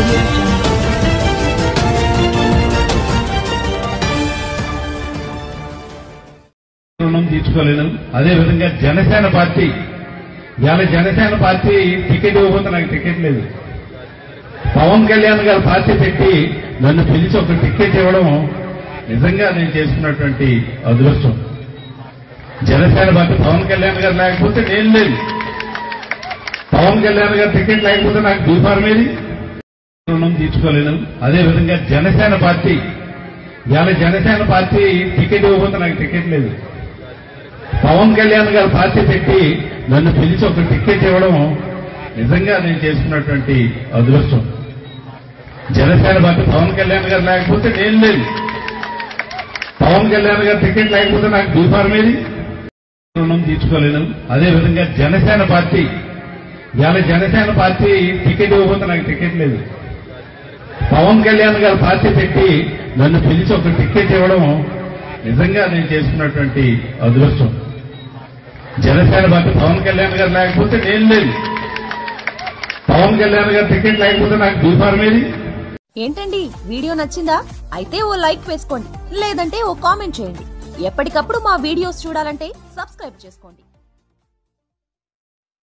రుణం తీర్చుకోలేను. అదేవిధంగా జనసేన పార్టీ ఇవాళ జనసేన పార్టీ టికెట్ ఇవ్వకపోతే నాకు టికెట్ లేదు. పవన్ కళ్యాణ్ గారు పార్టీ పెట్టి నన్ను పిలిచి ఒక టికెట్ ఇవ్వడం నిజంగా నేను చేసుకున్నటువంటి అదృష్టం. జనసేన పార్టీ పవన్ కళ్యాణ్ గారు లేకపోతే నేను లేదు. పవన్ కళ్యాణ్ గారు టికెట్ లేకపోతే నాకు బీఫార్మ్ ఏది? రుణం తీర్చుకోలేను. అదేవిధంగా జనసేన పార్టీ ఇవాళ జనసేన పార్టీ టికెట్ ఇవ్వకపోతే నాకు టికెట్ లేదు. పవన్ కళ్యాణ్ గారు పార్టీ పెట్టి నన్ను పిలిచి ఒక టికెట్ ఇవ్వడం నిజంగా నేను చేసుకున్నటువంటి అదృష్టం. జనసేన పార్టీ పవన్ కళ్యాణ్ గారు లేకపోతే నేను లేదు. పవన్ కళ్యాణ్ గారు టికెట్ లేకపోతే నాకు బీఫార్మ్ ఏది? రుణం తీర్చుకోలేను. అదేవిధంగా జనసేన పార్టీ ఇవాళ జనసేన పార్టీ టికెట్ ఇవ్వకపోతే నాకు టికెట్ లేదు. పవన్ కళ్యాణ్ గారు పార్టీ పెట్టి నన్ను పిలిచి ఒక టికెట్ ఇవ్వడం నిజంగా నేను చేసుకున్నటువంటి అదృష్టం. జనసేన పార్టీ పవన్ కళ్యాణ్ గారు లేకపోతే నేను లేదు. పవన్ కళ్యాణ్ గారు టికెట్ లేకపోతే నాకు బీఫార్మ్ ఏది? ఏంటండి వీడియో నచ్చిందా? అయితే ఓ లైక్ వేసుకోండి, లేదంటే ఓ కామెంట్ చేయండి. ఎప్పటికప్పుడు మా వీడియోస్ చూడాలంటే సబ్స్క్రైబ్ చేసుకోండి.